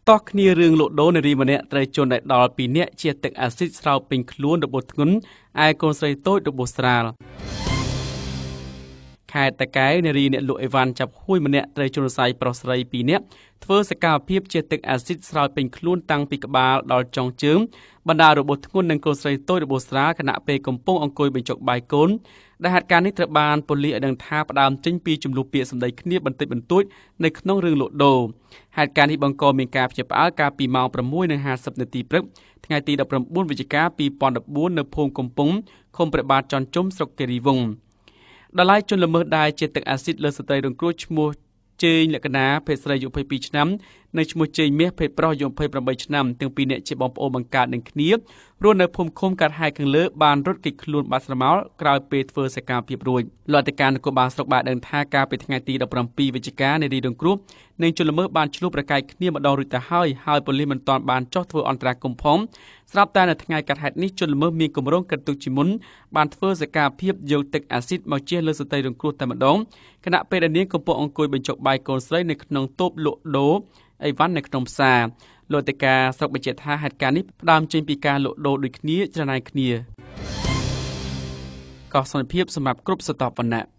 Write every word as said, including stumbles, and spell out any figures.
តោះគ្នារឿងលក់ដូរនារីម្នាក់ត្រូវជន់ដែលដល់ពីរនាក់ជាទឹកអាស៊ីតស្រោបពេញខ្លួនរបួសធ្ងន់ឯកូនស្រីតូចរបួសស្រាលខេត្តតាកែវនារីអ្នកលក់អីវ៉ាន់ចាប់ហួយម្នាក់ត្រូវជន់ស័យប្រុសស្រីពីរនាក់ធ្វើសកម្មភាពជាទឹកអាស៊ីតស្រោបពេញខ្លួនតាំងពីក្បាលដល់ចុងជើងបណ្ដារបួសធ្ងន់និងកូនស្រីតូចរបួសស្រាលខណៈពេលកំពុងអង្គុយបញ្ចុកបាយកូនដែលហេតុការណ៍នេះត្រូវបានប៉ូលីសឲ្យដឹងថាផ្ដើមចេញពីចំនួនពាក្យសម្ដីគ្នាបន្តិចបន្តួចនៅក្នុងរឿងលក់ដូរហេតុការណ៍នេះបង្កមានការភ្ញាក់ផ្អើលកាលពីម៉ោង ប្រាំមួយនិងហាសិប នាទីព្រឹកថ្ងៃទី ដប់ប្រាំបួន វិច្ឆិកា ពីរពាន់ដប់បួននៅភូមិកំពង់ឃុំព្រះបាទចន្ទជុំស្រុកគិរីវង្សដល់ឡែកជនល្មើសដែលជាទឹកអាស៊ីតលើស្ត្រីរងគ្រោះឈ្មោះជេងលក្ខណាភេទស្រីអាយុ ยี่สิบสอง ឆ្នាំនិងឈ្មោះជេងមាសភេទប្រុសអាយុ ยี่สิบแปด ឆ្នាំទាំងពីរនាក់ជាបងប្អូនបង្កើតនឹងគ្នារស់នៅភូមិឃុំកាត់ហែកខាងលើបានរត់គេចខ្លួនបាត់ស្រមោលក្រោយពេលធ្វើសកម្មភាពរួចលោកអធិការនគរបាលស្រុកបានដឹងថាកាលពីថ្ងៃទី ដប់ប្រាំពីរ វិច្ឆិកានារីរងគ្រោះនិងជនល្មើសបានឆ្លុះប្រកែកគ្នាម្ដងរួចទៅហើយហើយប៉ូលីសមិនទាន់បានចុះធ្វើអន្តរាគមន៍ផងស្រាប់តែនៅថ្ងៃកាត់ហេតុនេះជនល្មើសមានគម្រោងកាត់ទុកជាមុនបានធ្វើសកម្មភាពយកទឹកអាស៊ីតមកជះលើស្ត្រីរងគ្រោះតែម្ដងខណៈពេលដែលនាងកំពុងអង្គុយបញ្ចុកបាយកូនស្រីនៅក្នុងតូបលក់ដូរអីវ៉ាន់នៅក្នុងផ្សារលោកតេកាស្រុកបញ្ជាក់ថាហេតុការណ៍នេះផ្ដើមចេញពីការលក់ដូរដូចគ្នាច្រណែនគ្នាកោះសន្តិភាពសម្រាប់គ្រប់ស្រទាប់វណ្ណៈ